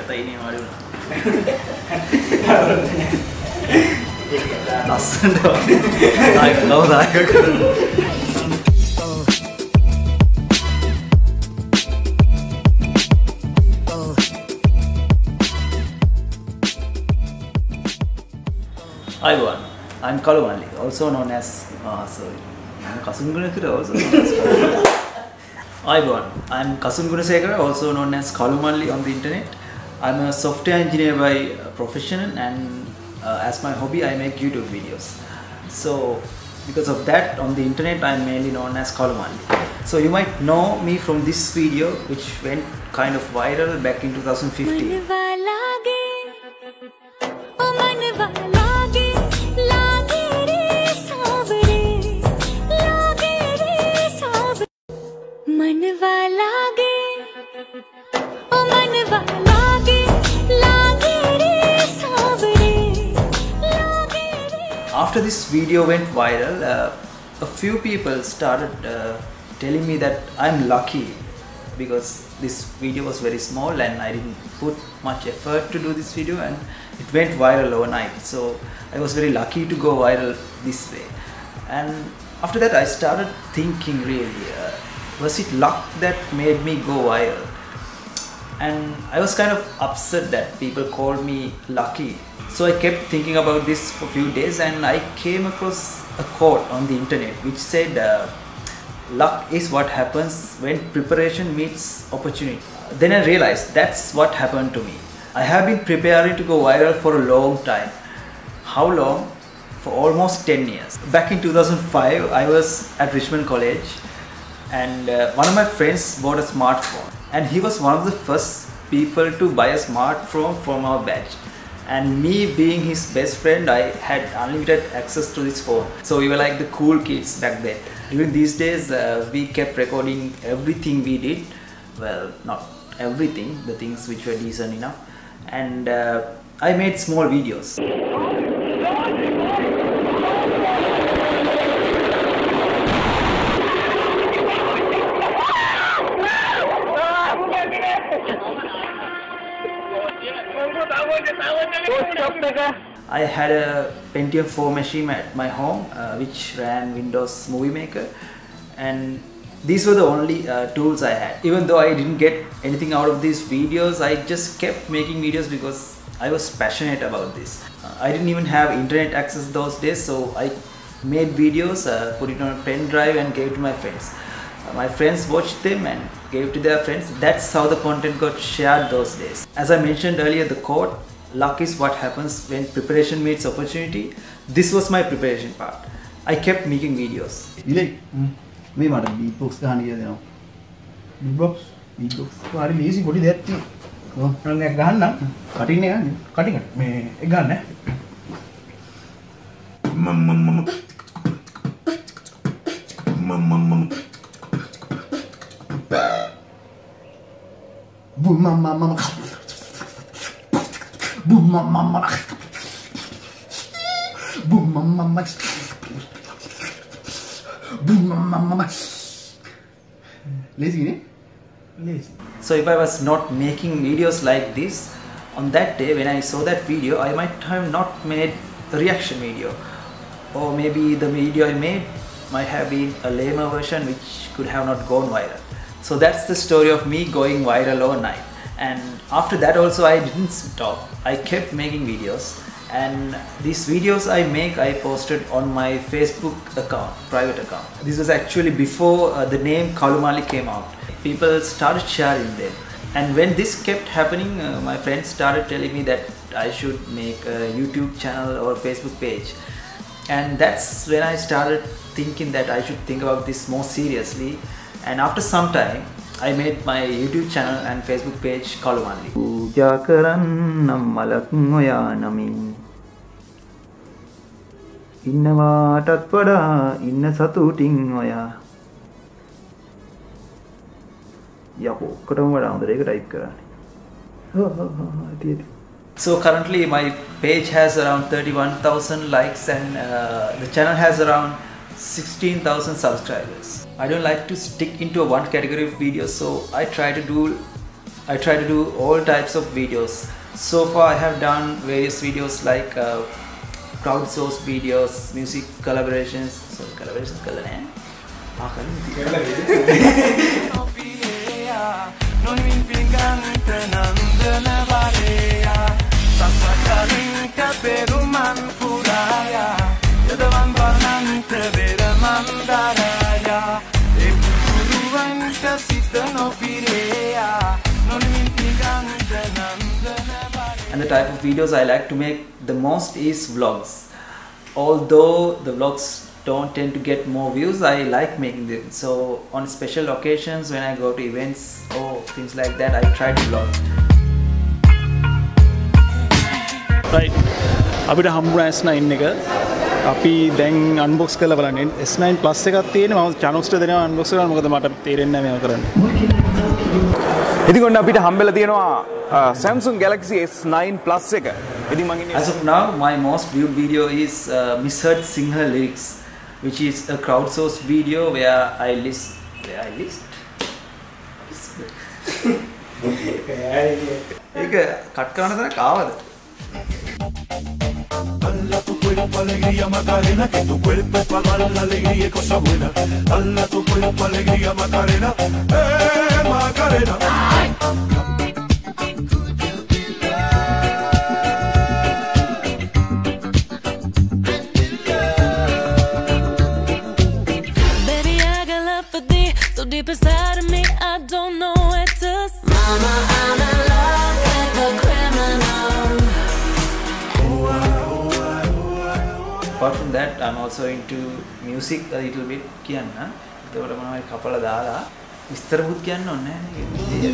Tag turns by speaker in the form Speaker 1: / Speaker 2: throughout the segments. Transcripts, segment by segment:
Speaker 1: ගත්තා ඉන්නේ වඩි වුණා. ලස්සනට දායක කරනවා. Hi everyone, I'm KaluMalli, also known as Kasun Gunasekara, also known as KaluMalli. Hi everyone, I'm Kasun Gunasekara, also known as KaluMalli on the internet. I'm a software engineer by profession, and as my hobby I make YouTube videos. So because of that, on the internet I'm mainly known as KaluMalli. So you might know me from this video which went kind of viral back in 2015. After this video went viral, a few people started telling me that I'm lucky because this video was very small and I didn't put much effort to do this video, and it went viral overnight. So I was very lucky to go viral this way. And after that I started thinking, really, was it luck that made me go viral? And I was kind of upset that people called me lucky. So I kept thinking about this for a few days, and I came across a quote on the internet which said, luck is what happens when preparation meets opportunity. Then I realized that's what happened to me. I have been preparing to go viral for a long time. How long? For almost 10 years. Back in 2005, I was at Richmond College, and one of my friends bought a smartphone, and he was one of the first people to buy a smartphone from our batch. And me being his best friend, I had unlimited access to this phone. So we were like the cool kids back then. During these days, we kept recording everything we did. Well, not everything, the things which were decent enough. And I made small videos. I had a Pentium 4 machine at my home which ran Windows Movie Maker, and these were the only tools I had. Even though I didn't get anything out of these videos, I just kept making videos because I was passionate about this. I didn't even have internet access those days, so I made videos, put it on a pen drive and gave it to my friends. My friends watched them and gave it to their friends. That's how the content got shared those days. As I mentioned earlier, the quote, luck is what happens when preparation meets opportunity. This was my preparation part. I kept making videos.
Speaker 2: Me mata beatbox gahana කියලා දෙනවා. Beatbox. හරි ලේසි පොඩි දෙයක් තියෙනවා. මම එක ගහන්නම්. කටින් එක ගන්න. කටින් මේ එක ගන්න. Boom mama mama. Boom mama mama. Boom mama mama. Boom mama mama. Lazy, ne? Lazy.
Speaker 1: So if I was not making videos like this, on that day when I saw that video, I might have not made a reaction video, or maybe the video I made might have been a lamer version which could have not gone viral. So that's the story of me going viral overnight. And after that also I didn't stop. I kept making videos, and these videos I posted on my Facebook account, private account. This was actually before the name KaluMalli came out. People started sharing them, and when this kept happening, my friends started telling me that I should make a YouTube channel or Facebook page. And that's when I started thinking that I should think about this more seriously. And after some time, I made my YouTube channel and Facebook page KaluMalli. Puja karannam malak oya namin innawatath wada inna satutin oya yapo okkatam wada hondara eka type karane. So currently my page has around 31,000 likes, and the channel has around 16,000 subscribers. I don't like to stick into one category of videos, so I try to do I try to do all types of videos. So far I have done various videos like crowdsourced videos, music collaborations. So collaborations kala naha. And the type of videos I like to make the most is vlogs. Although the vlogs don't tend to get more views, I like making them. So on special occasions when I go to events or things like that, I try to vlog.
Speaker 2: Right. අපිට හම්බුණා S9 එක. අපි දැන් unbox කරලා බලන්නේ. S9 Plus එකක් තියෙනවා. මම channels දෙනවා unbox කරනවා. මොකද මට තේරෙන්නේ නැහැ මේව කරන්න.
Speaker 3: ඉතින් ඔන්න අපිට හම්බෙලා තියෙනවා Samsung Galaxy S9 Plus එක. ඉතින් මම ඉන්නේ
Speaker 1: As of now, my most viewed video is Misheard Sinhala Lyrics, which is a crowdsourced video where I list. ඒක කට් කරන්න තරක් ආවද?
Speaker 4: Dala tu cuerpo alegría Macarena, que tu cuerpo es para dar la alegría y cosas buenas. Dala tu cuerpo alegría Macarena, Macarena.
Speaker 5: Baby, I got love for thee, so deep inside of me, I don't know where to start. Mama, I'm in love with a criminal.
Speaker 1: Apart from that, I'm also into music a little bit. කියන්න. ඒකට මම කපලා දාලා විස්තරකුත් කියන්න ඕනේ නැහැ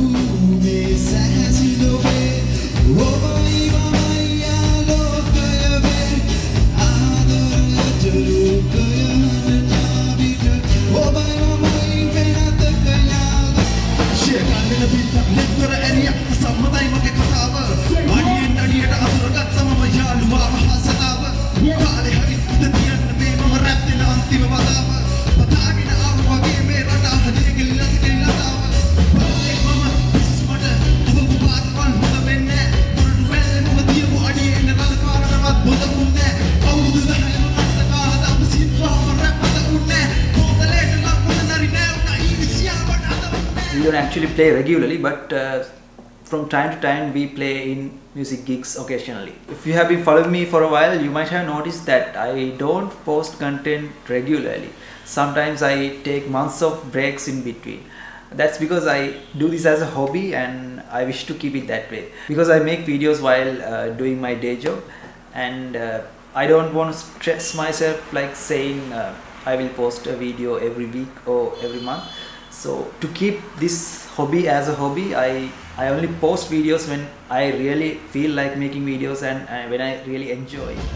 Speaker 1: We don't actually play regularly, but from time to time we play in music gigs occasionally. If you have been following me for a while, you might have noticed that I don't post content regularly. Sometimes I take months of breaks in between. That's because I do this as a hobby and I wish to keep it that way. Because I make videos while doing my day job, and I don't want to stress myself like saying I will post a video every week or every month. So to keep this hobby as a hobby, I only post videos when I really feel like making videos and when I really enjoy it.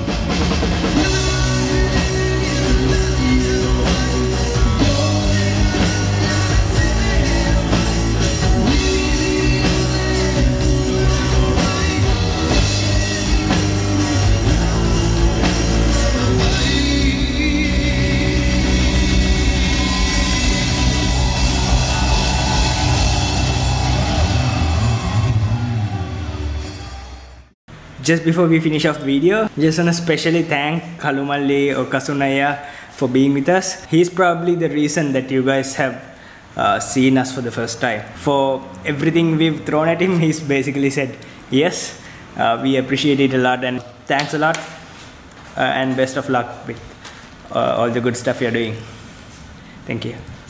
Speaker 6: Just before we finish off the video, just want to specially thank KaluMalli or Kasun for being with us. He's probably the reason that you guys have seen us for the first time. For everything we've thrown at him, he's basically said yes. We appreciate it a lot, and thanks a lot, and best of luck with all the good stuff you're doing. Thank you.